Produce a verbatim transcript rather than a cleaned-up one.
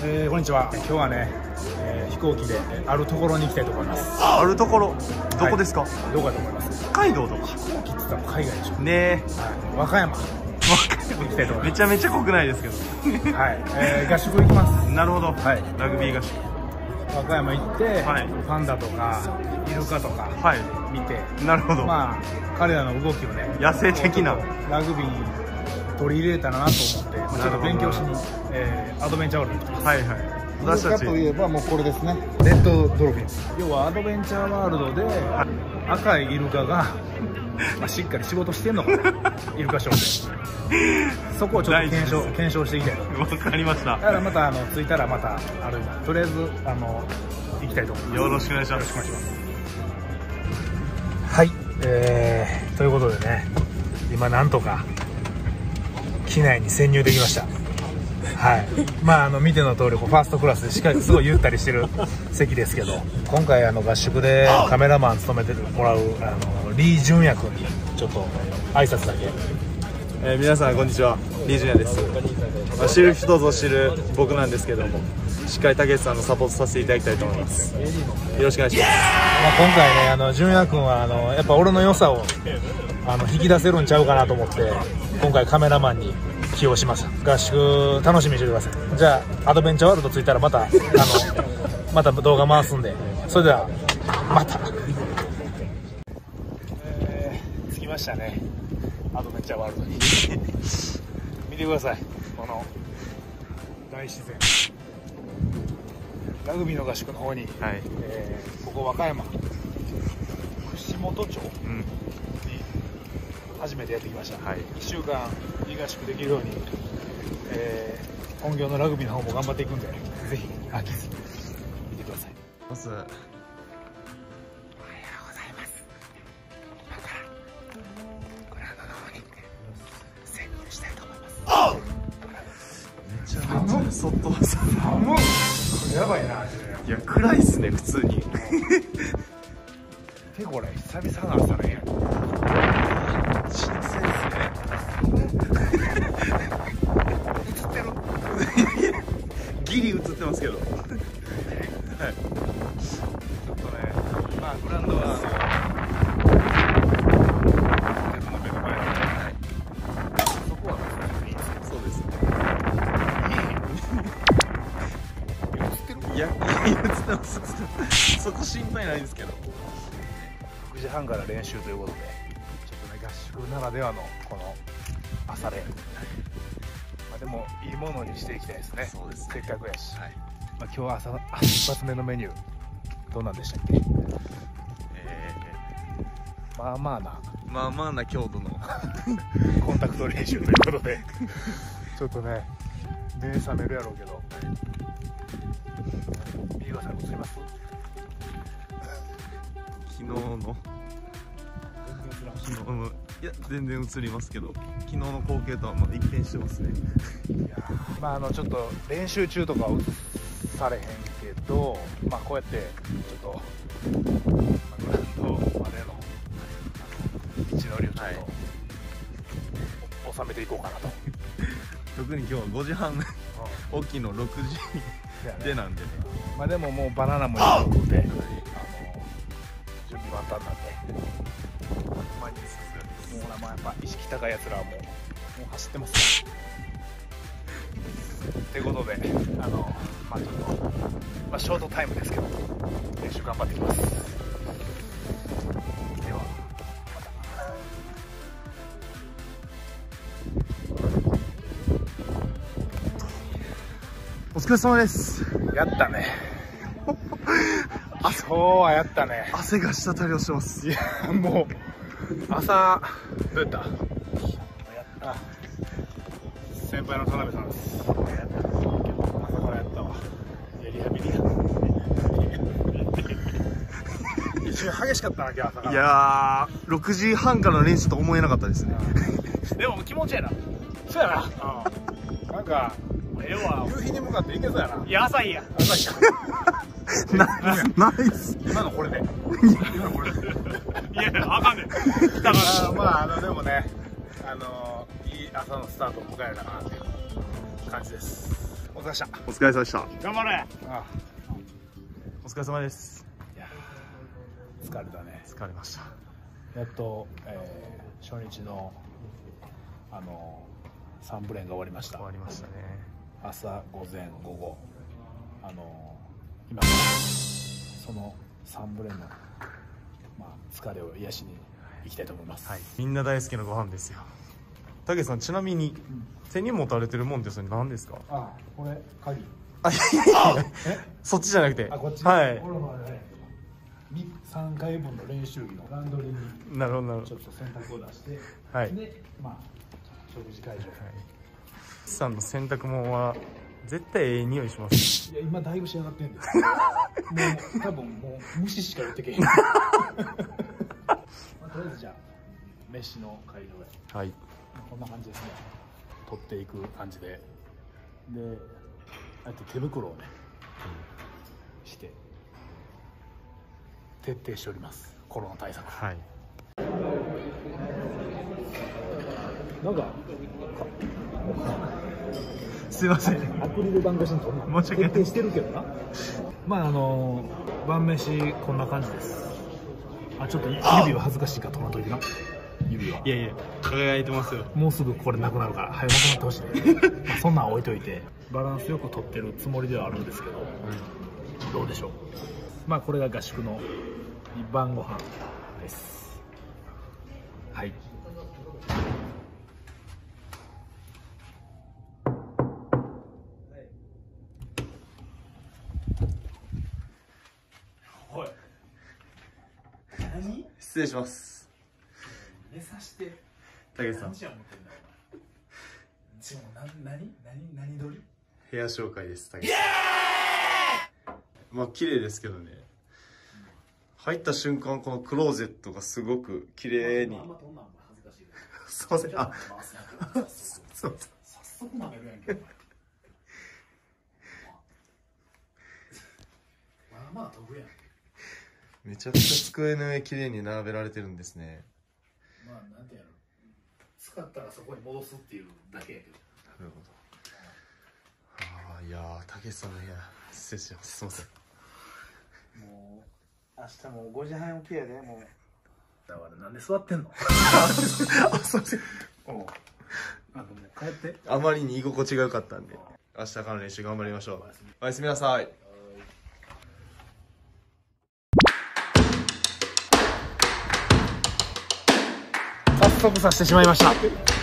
えー、こんにちは。今日はね、えー、飛行機であるところに行きたいと思います。 あるところ、どこですか？ はい、どこかと思います。 北海道とか。 飛行機って言ったら海外でしょ。 ねえ。 はい、和歌山。和歌山行きたいと思います。 めちゃめちゃ国内ですけど。 はい、えー、合宿行きます。 なるほど。 はい。 ラグビー合宿。 和歌山行って、はい、パンダとかイルカとか見て、はい、 なるほど。 まあ彼らの動きをね、 野生的なラグビーに取り入れたらなと思って、まあ、ちょっと勉強しに、えー、アドベンチャーワールドに行きます。はいはい。イルカといえばもうこれですね。レッドドルフィン。要はアドベンチャーワールドで赤いイルカがまあしっかり仕事してんのかな、イルカショーで。そこをちょっと検証検証していきたいと思います。 わかりました。だからまたあの着いたらまたあるとりあえずあの行きたいと思います。 よろしくお願いします。 よろしくお願いします。はい、えー、ということでね、今なんとか機内に潜入できました。はい、まああの見ての通りファーストクラスでしっかりすごいゆったりしてる席ですけど、今回あの合宿でカメラマン務めてもらうあのリー・ジュンヤ君にちょっと挨拶だけ。 えー、皆さんこんにちは、リー・ジュンヤです。まあ、知る人ぞ知る僕なんですけども、しっかりたけしさんのサポートさせていただきたいと思います。よろしくお願いします。 まあ、今回ね、あのジュンヤ君はあのやっぱ俺の良さをあの引き出せるんちゃうかなと思って、今回カメラマンに起用しました。合宿楽しみにしてください。じゃあアドベンチャーワールド着いたらまたあのまた動画回すんで、それではまた。えー、着きましたね、アドベンチャーワールドに。見てください、この大自然。ラグビーの合宿の方に、はい、えー、ここ和歌山串本町に初めてやってきました。はい、いっしゅうかんいい合宿できるように、えー、本業のラグビーの方も頑張っていくんで、ぜひ飽きず見てください。 まずそっと寒い。やばいな。 いや暗いっすね普通に。 てこれ久々の朝ね。 新鮮っすね。 映ってる。 ギリ映ってますけど。はい。ちょっとね、まあグラウンドは鉄の目の前なので、はい、そこは別にいいですよ。そうですね。 いや、映ってます。そこ心配ないんですけど。 ろくじはんから練習ということで、ちょっとね合宿ならではのこの朝練、まあ、でもいいものにしていきたいですね。そうです。せっかくやし、はい、まあ、今日朝一発目のメニューどうなんでしたっけ？えー、まあまあなまあまあな強度のコンタクト練習ということでちょっとね目覚めるやろうけど、右側さん映ります？ 昨日の昨日のいや全然映りますけど、昨日の光景とはまだ一変してますね。 いやまああのちょっと練習中とかは映されへんけど、まあこうやってちょっと、まあ、グラウンドまでの道のりをちょっと、はい、収めていこうかなと。 特に今日はごじはん起きのろくじでなんでね。 まあでももうバナナもいいとこで、あの準備万端なんで。 マジでさすがです。 もうやっぱ意識高いやつらはもうもう走ってますよ。ということで、あのまあちょっと、まあ、ショートタイムですけど練習頑張ってきます。ではまた。 お疲れ様です。 やったね。今日はやったね。 汗が滴り落ちてます。 いやもう朝どうやった？やった。先輩の田辺さんです。やった。朝からやったわ。いやリハビリや。一瞬激しかったな今日朝から。 いやーろくじはんからの練習と思えなかったですね。 でも気持ちやな。そうやな。うん、なんか。ええわ、夕日に向かっていけそうやな。いや朝日や。朝日か。 ナイス。 今のこれで。今のこれで。いやいやあかんねん。だからまああのでもね、あのいい朝のスタートを迎えたなっていう感じです。 お疲れ様でした。 お疲れ様でした。 頑張れ。ああ、 お疲れ様です。 いや疲れたね。 疲れました。 やっと、えー、初日のあのさん部練が終わりました。 終わりましたね。 朝、午前、午後、あの今からそのさん部練の、まあ、疲れを癒しに行きたいと思います。 はい、みんな大好きなご飯ですよ。たけしさん、ちなみに、うん、手に持たれてるもんってそれ何ですか？ あ、これ鍵。 あ、いやいやそっちじゃなくて。 あ、こっち。 はい。 これもあれさんかいぶんの練習着のランドリーになるほどなるほど。 ちょっと洗濯を出して、 はい。 で、まあ食事会場。はい。 さんの洗濯物は絶対ええ匂いします。 いや、今だいぶ仕上がってんです。もう多分もう虫しか言ってけへん。まあ、とりあえずじゃあ飯の会場へ。 はい。 こんな感じですね。取っていく感じで、で、あと手袋をね、うん、して徹底しております。コロナ対策。 はい。 なんか。 すいません。 アクリル板越しに撮るの。 申し訳ない。 徹底してるけどな。まああの晩飯こんな感じです。あ、ちょっと指は恥ずかしいから撮らんといてな。指は。 いやいや、輝いてますよ。 もうすぐこれなくなるから早くなくなってほしいね。まあそんなん置いといてバランスよく撮ってるつもりではあるんですけど、うん、どうでしょう。まあこれが合宿の晩ご飯です。はい。おい。何？ 失礼します。 寝さして。 たけしさん。 何時は思ってんだよ。な、何何何撮り？ 部屋紹介です。たけしさん。まあ綺麗ですけどね。入った瞬間このクローゼットがすごく綺麗に。すいません。あ、すいません。 早速舐めるやんけ。まあまあ飛ぶやん。 めちゃくちゃ机の上綺麗に並べられてるんですね。 まあなんてやろ。使ったらそこに戻すっていうだけやけど。 なるほど。ああ、いやー、たけしさんの部屋失礼します。すいません。 もう明日もうごじはん起きやでもう。だからなんで座ってんの？ あ、すいません。 おう。あのもう帰って。 あまりに居心地が良かったんで、明日からの練習頑張りましょう。おやすみなさい。 早速させてしまいました。